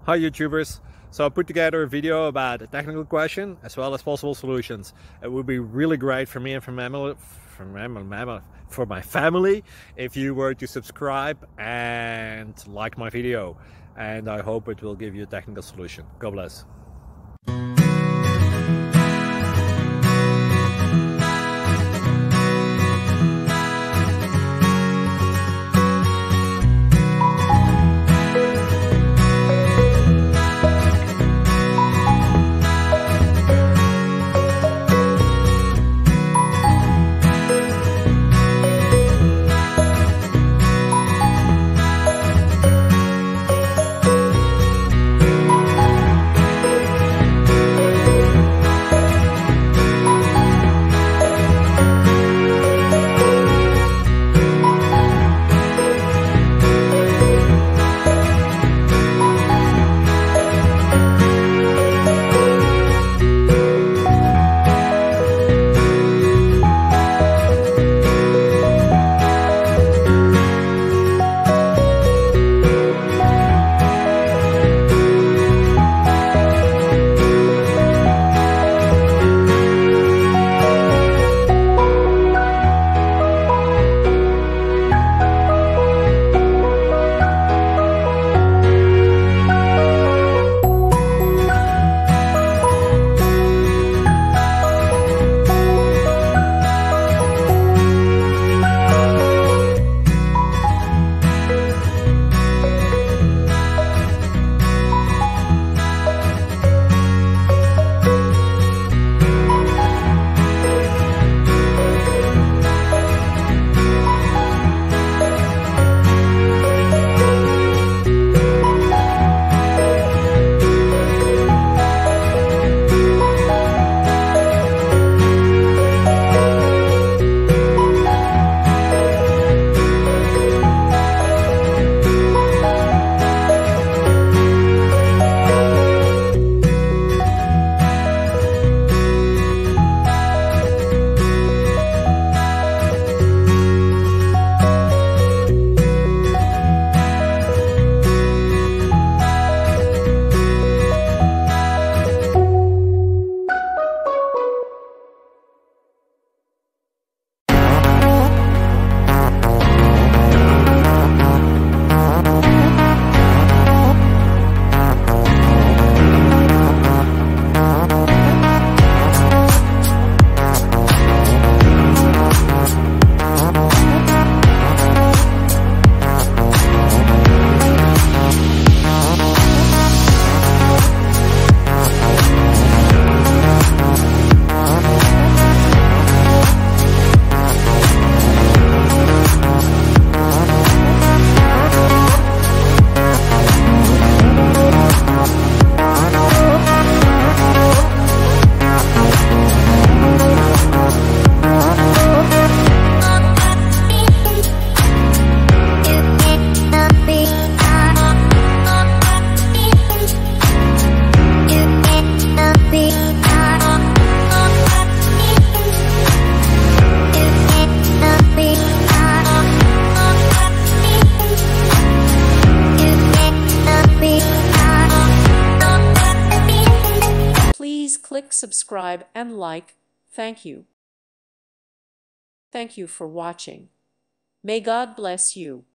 Hi YouTubers! So I put together a video about a technical question as well as possible solutions. It would be really great for me and for my family if you were to subscribe and like my video, and I hope it will give you a technical solution. God bless. Please click subscribe and like. Thank you. Thank you for watching. May God bless you.